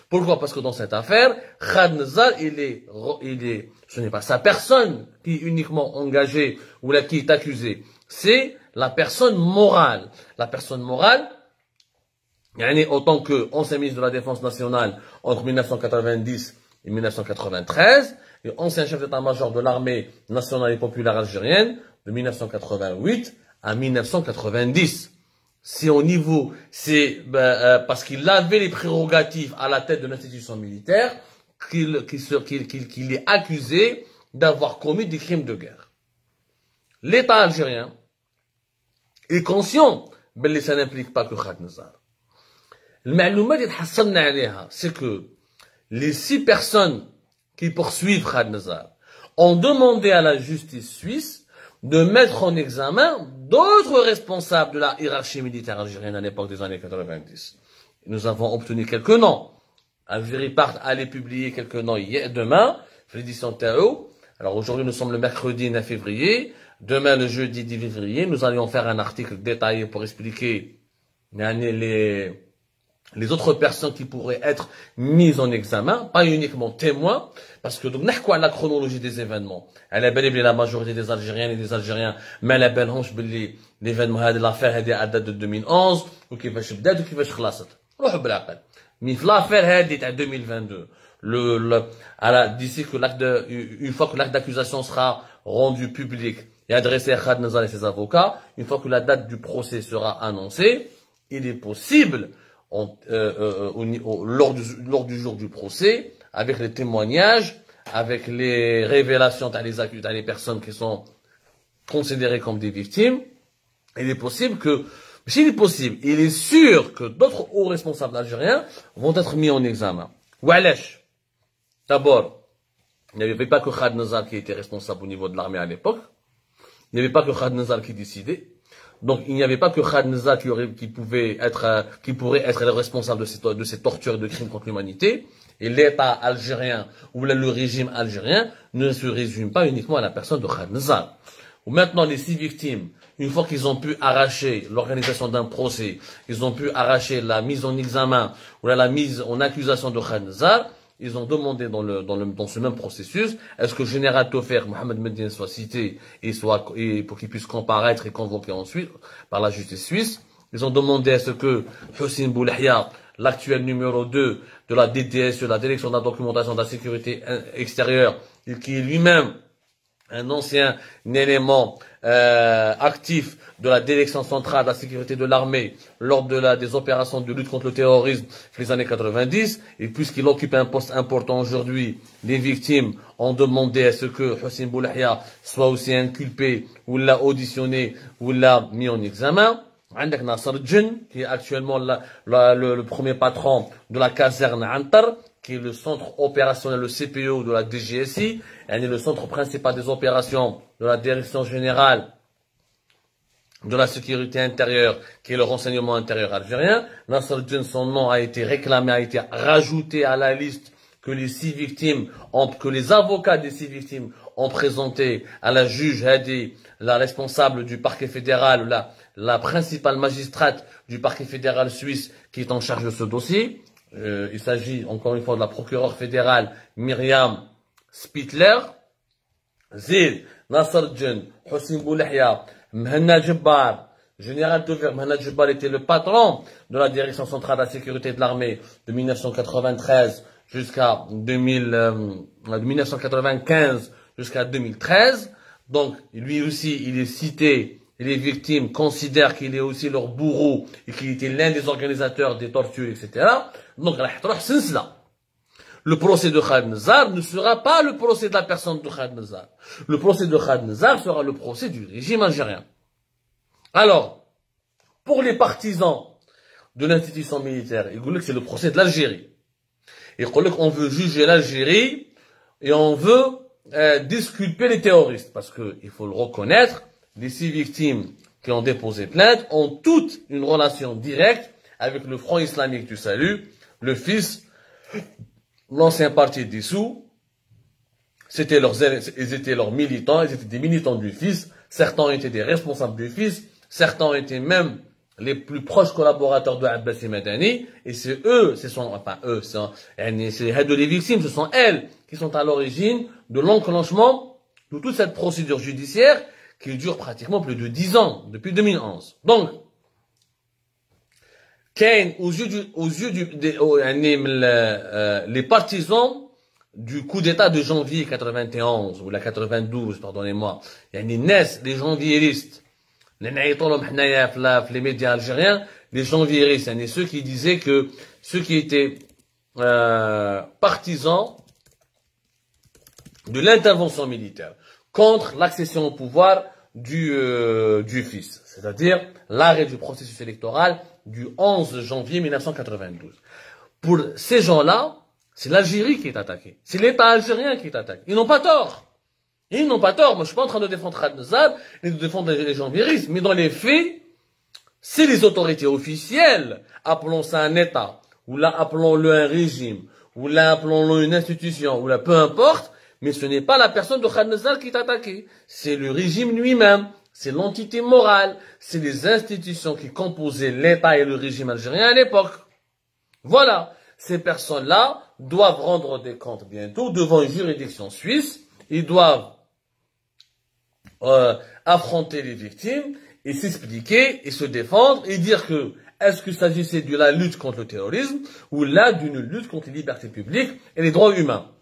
Pourquoi? Parce que dans cette affaire, Khaled Nazar, ce n'est pas sa personne qui est uniquement engagée ou là qui est accusée. C'est la personne morale. La personne morale, autant que ancien ministre de la Défense nationale entre 1990 et 1993, et ancien chef d'état-major de l'armée nationale et populaire algérienne de 1988 à 1990. C'est au niveau, parce qu'il avait les prérogatives à la tête de l'institution militaire qu'il est accusé d'avoir commis des crimes de guerre. L'État algérien est conscient, mais ça n'implique pas que Khaled Nazar. C'est que les 6 personnes qui poursuivent Khaled Nazar ont demandé à la justice suisse de mettre en examen d'autres responsables de la hiérarchie militaire algérienne à l'époque des années 90. Nous avons obtenu quelques noms. Algérie part allait publier quelques noms demain, l'édition Tao. Alors aujourd'hui, nous sommes le mercredi 9 février. Demain, le jeudi 10 février, nous allions faire un article détaillé pour expliquer les autres personnes qui pourraient être mises en examen, pas uniquement témoins, parce que donc, n'a la chronologie des événements. Elle est bel et bien la majorité des Algériennes et des Algériens, mais elle est belle l'événement de l'affaire à date de 2011, ou qui va se بدات ou qui va se خلصت. روحوا بالعقل. Mais l'affaire est à 2022. D'ici que une fois que l'acte d'accusation sera rendu public et adressé à Khaled Nazar et ses avocats, une fois que la date du procès sera annoncée, il est possible lors du jour du procès, avec les témoignages, avec les révélations des personnes qui sont considérées comme des victimes, il est sûr que d'autres hauts responsables algériens vont être mis en examen. Oualash. D'abord, il n'y avait pas que Khaled Nazar qui était responsable au niveau de l'armée à l'époque. Il n'y avait pas que Khaled Nazar qui décidait. Donc, il n'y avait pas que Khaled Nazar qui pourrait être le responsable de ces tortures et de crimes contre l'humanité. Et l'État algérien ou le régime algérien ne se résume pas uniquement à la personne de Khaled Nazar. Ou maintenant, les 6 victimes, une fois qu'ils ont pu arracher l'organisation d'un procès, ils ont pu arracher la mise en examen ou la mise en accusation de Khaled Nazar, ils ont demandé dans ce même processus, est-ce que le général Taufer Mohamed Medine soit cité et pour qu'il puisse comparaître et convoquer ensuite par la justice suisse. Ils ont demandé à ce que Hossein Boulahia, l'actuel numéro 2 de la DDSE, la Direction de la documentation de la sécurité extérieure, qui est lui-même un ancien élément actif de la direction centrale de la sécurité de l'armée lors des opérations de lutte contre le terrorisme dans les années 90, et puisqu'il occupe un poste important aujourd'hui, les victimes ont demandé à ce que Hossein Boulahia soit aussi inculpé, ou l'a auditionné, ou l'a mis en examen. عندك ناصر الجن qui est actuellement le premier patron de la caserne Antar, qui est le centre opérationnel, le CPO de la DGSI, et le centre principal des opérations de la Direction générale de la sécurité intérieure, qui est le renseignement intérieur algérien. Nasser Djen, son nom a été réclamé, a été rajouté à la liste que les avocats des 6 victimes ont présenté à la juge Hadi, la responsable du parquet fédéral, la principale magistrate du parquet fédéral suisse qui est en charge de ce dossier. Il s'agit encore une fois de la procureure fédérale Myriam Spittler. Zid, Nasser Djen, Hossein Boulahia, Mhanna Djebbar, général Taufer Mhanna Djebbar était le patron de la direction centrale de la sécurité de l'armée de 1993 jusqu'à 1995 jusqu'à 2013. Donc, lui aussi, il est cité, et les victimes considèrent qu'il est aussi leur bourreau et qu'il était l'un des organisateurs des tortures, etc. Donc, le procès de Khaled Nazar ne sera pas le procès de la personne de Khaled Nazar. Le procès de Khaled Nazar sera le procès du régime algérien. Alors, pour les partisans de l'institution militaire, ils disent que c'est le procès de l'Algérie. Et on veut juger l'Algérie et on veut disculper les terroristes. Parce que, il faut le reconnaître, les 6 victimes qui ont déposé plainte ont toutes une relation directe avec le Front islamique du salut, le fils, l'ancien parti dissous. Ils étaient leurs militants, ils étaient des militants du fils. Certains étaient des responsables du fils. Certains étaient même les plus proches collaborateurs de Abbasi Madani, et c'est eux, c'est les victimes, ce sont elles qui sont à l'origine de l'enclenchement de toute cette procédure judiciaire qui dure pratiquement plus de 10 ans, depuis 2011. Donc, les partisans du coup d'État de janvier 91, ou la 92, pardonnez-moi, naissent les janvieristes, les médias algériens, les janvieristes, ceux qui disaient que ceux qui étaient partisans de l'intervention militaire contre l'accession au pouvoir du fils, c'est-à-dire l'arrêt du processus électoral du 11 janvier 1992. Pour ces gens-là, c'est l'Algérie qui est attaquée. C'est l'État algérien qui est attaqué. Ils n'ont pas tort. Ils n'ont pas tort. Moi, je suis pas en train de défendre Khaled Nezab et de défendre les janvieristes. Mais dans les faits, c'est les autorités officielles, appelons ça un État, ou là, appelons-le un régime, ou là, appelons-le une institution, ou là, peu importe, mais ce n'est pas la personne de Khaled Nezab qui est attaquée. C'est le régime lui-même. C'est l'entité morale. C'est les institutions qui composaient l'État et le régime algérien à l'époque. Voilà. Ces personnes-là doivent rendre des comptes bientôt devant une juridiction suisse. Ils doivent affronter les victimes et s'expliquer et se défendre et dire que est-ce qu'il s'agissait de la lutte contre le terrorisme ou là d'une lutte contre les libertés publiques et les droits humains.